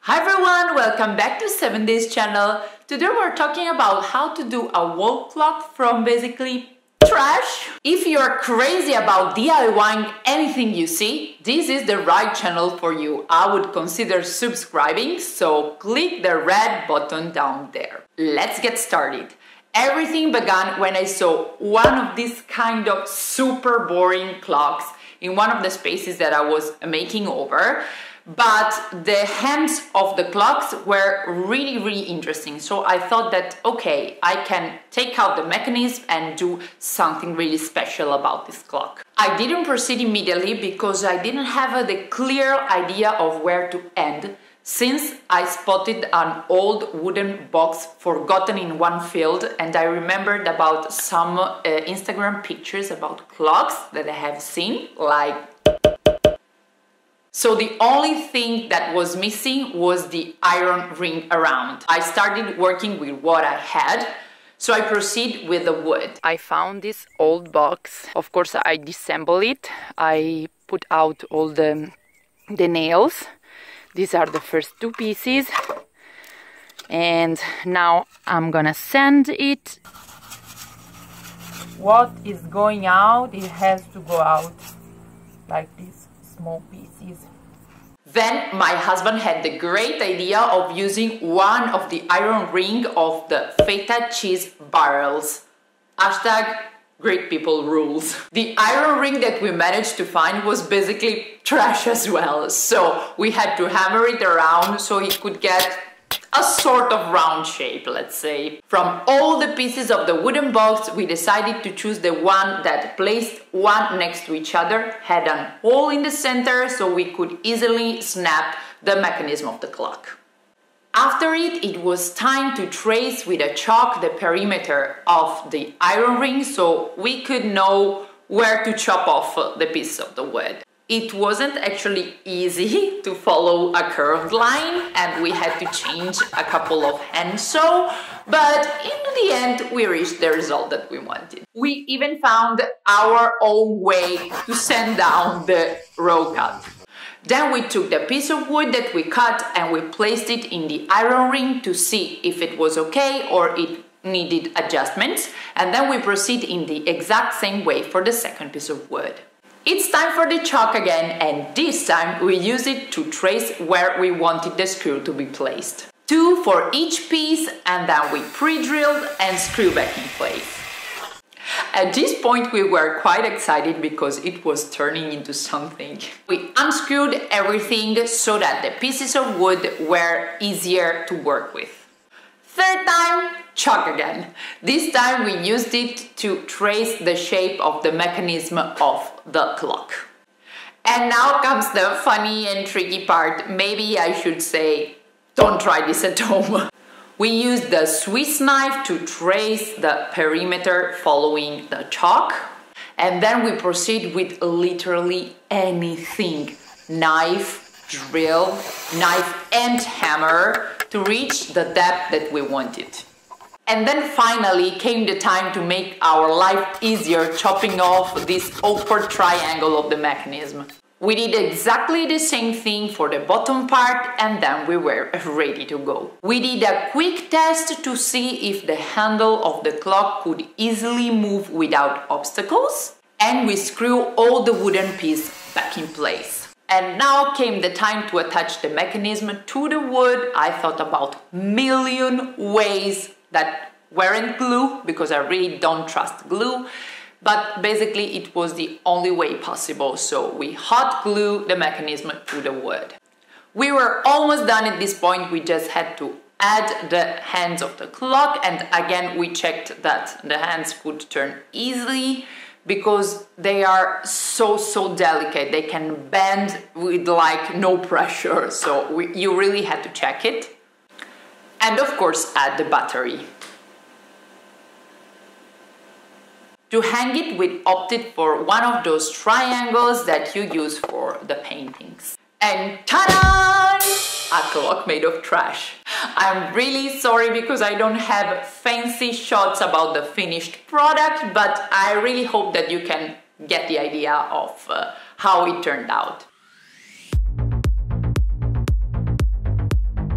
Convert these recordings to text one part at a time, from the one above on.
Hi everyone, welcome back to 7 Days channel. Today we're talking about how to do a wall clock from basically trash. If you're crazy about DIYing anything you see, this is the right channel for you. I would consider subscribing, so click the red button down there. Let's get started. Everything began when I saw one of these kind of super boring clocks in one of the spaces that I was making over. But the hands of the clocks were really interesting, so I thought that okay, I can take out the mechanism and do something really special about this clock. I didn't proceed immediately because I didn't have the clear idea of where to end, since I spotted an old wooden box forgotten in one field, and I remembered about some Instagram pictures about clocks that I have seen, like. So the only thing that was missing was the iron ring around. I started working with what I had, so I proceed with the wood. I found this old box. Of course, I disassemble it. I put out all the nails. These are the first two pieces. And now I'm gonna sand it. What is going out, it has to go out like this. Small pieces. Then my husband had the great idea of using one of the iron ring of the feta cheese barrels. Hashtag great people rules. The iron ring that we managed to find was basically trash as well, so we had to hammer it around so it could get a sort of round shape, let's say. From all the pieces of the wooden box, we decided to choose the one that placed one next to each other, had a hole in the center so we could easily snap the mechanism of the clock. After it, it was time to trace with a chalk the perimeter of the iron ring so we could know where to chop off the pieces of the wood. It wasn't actually easy to follow a curved line, and we had to change a couple of hand sew, but in the end we reached the result that we wanted. We even found our own way to sand down the row cut. Then we took the piece of wood that we cut and we placed it in the iron ring to see if it was okay or it needed adjustments, and then we proceed in the exact same way for the second piece of wood. It's time for the chalk again, and this time we use it to trace where we wanted the screw to be placed. 2 for each piece, and then we pre-drilled and screw back in place. At this point we were quite excited because it was turning into something. We unscrewed everything so that the pieces of wood were easier to work with. Third time, chalk again. This time we used it to trace the shape of the mechanism of the clock. And now comes the funny and tricky part. Maybe I should say, don't try this at home. We used the Swiss knife to trace the perimeter following the chalk. And then we proceed with literally anything. Knife, drill, knife and hammer to reach the depth that we wanted. And then finally came the time to make our life easier, chopping off this awkward triangle of the mechanism. We did exactly the same thing for the bottom part, and then we were ready to go. We did a quick test to see if the handle of the clock could easily move without obstacles, and we screw all the wooden piece back in place. And now came the time to attach the mechanism to the wood. I thought about a million ways that weren't glue, because I really don't trust glue, but basically it was the only way possible, so we hot glue the mechanism to the wood. We were almost done at this point. We just had to add the hands of the clock, and again we checked that the hands could turn easily because they are so delicate. They can bend with like no pressure, so you really had to check it. And of course add the battery. To hang it, we opted for one of those triangles that you use for the paintings. And ta-da! A clock made of trash. I'm really sorry because I don't have fancy shots about the finished product, but I really hope that you can get the idea of how it turned out.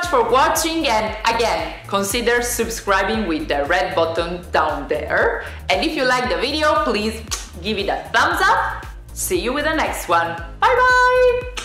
for watching, and again, consider subscribing with the red button down there. And if you like the video, please give it a thumbs up. See you with the next one. Bye bye!